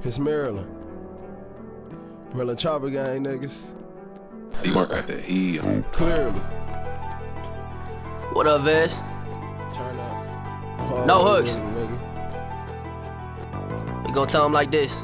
It's Maryland. Maryland Chopper Gang niggas. D-Mark got that heat. Clearly. What up, Vez? Turn up. No hooks. Nigga. We gon' tell him like this.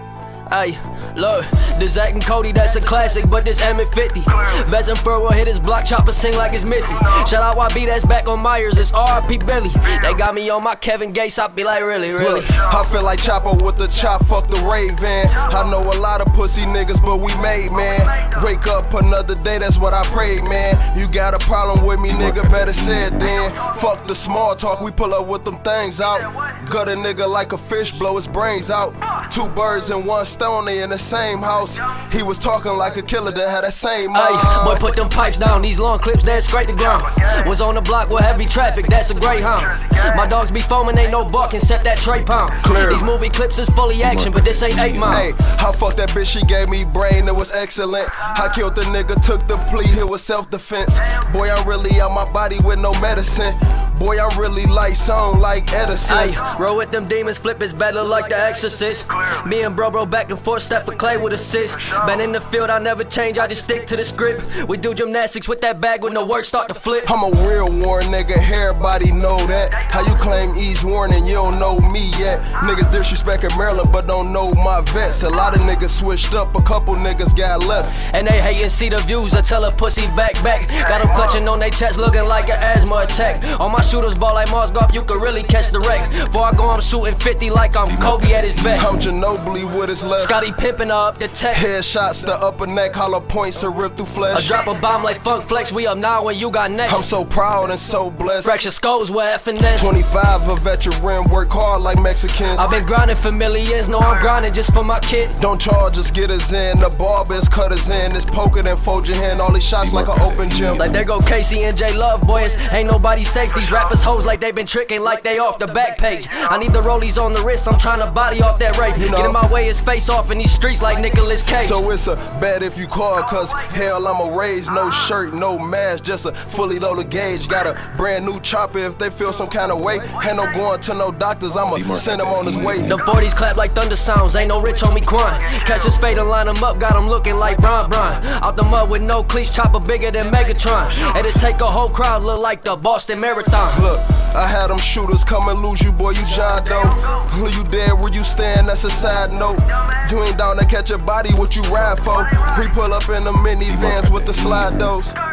Hey, look, this Zach and Cody, that's a classic, but this Emmett 50. Vez and Fur will hit his block, Chopper sing like it's Missy. Shout out YB, that's back on Myers, it's R.I.P. Billy. They got me on my Kevin Gates, I be like, really? Look, I feel like Chopper with the chop, fuck the Raven. I know a lot of pussy niggas, but we made, man. Wake up another day, that's what I prayed, man. You got a problem with me, nigga, better say it then. Fuck the small talk, we pull up with them things out. Gut a nigga like a fish, blow his brains out. Two birds in one stone, they in the same house. He was talking like a killer that had that same mouth. Boy, put them pipes down, these long clips, that's scrape the ground. Was on the block with heavy traffic, that's a Greyhound. My dogs be foaming, ain't no barking, set that tray pound. These movie clips is fully action, but this ain't 8 Mile. Hey, I fucked that bitch, she gave me brain, it was excellent. I killed the nigga, took the plea, it was self-defense. Boy, I'm really out my body with no medicine. Boy, I'm really light song like Edison. Ay, roll with them demons, flip is better like the Exorcist. Me and bro back and forth, step for Clay with assist. Been in the field, I never change, I just stick to the script. We do gymnastics with that bag when the work start to flip. I'm a real Warren nigga, everybody know that. How you claim East Warren and you don't know me yet? Niggas disrespecting Maryland but don't know my vets. A lot of niggas switched up, a couple niggas got left. And they hate and see the views, I tell a pussy back. Got them clutching on their chest looking like an asthma attack. All my shooters ball like Mars Golf, you could really catch the wreck. Before I go, I'm shooting 50 like I'm Kobe at his best. I'm Ginobili with his left. Scotty Pippen up the tech. Headshots to upper neck, hollow points to rip through flesh. I drop a bomb like Funk Flex, we up now when you got next. I'm so proud and so blessed. Fracture skulls with finesse. 25, a veteran, work hard like Mexicans. I've been grinding for millions, no I'm grinding just for my kid. Don't charge us, get us in. The barber is cut us in. It's poker then fold your hand. All these shots like an open gym. Like there go Casey and J Love, boys. Ain't nobody safe. These rappers hoes like they been tricking like they off the back page. I need the rollies on the wrist, I'm trying to body off that rape. Get in my way, his face off in these streets like Nicolas Cage. So it's a bet if you call, cause hell I'ma raise. No shirt, no mask, just a fully loaded gauge. Got a brand new chopper if they feel some kind of way. Ain't no going to no doctors, I'ma send him on his way. Them 40s clap like thunder sounds, ain't no rich on me crying. Catch his fade and line him up, got him looking like Bron. Out the mud with no cleats, chopper bigger than Megatron. It'll take a whole crowd, look like the Boston Marathon. Look, I had them shooters come and lose you, boy, you John Doe. When you dead where you stand, that's a side note. You ain't down to catch a body, what you ride for? We pull up in the minivans with the slide doors.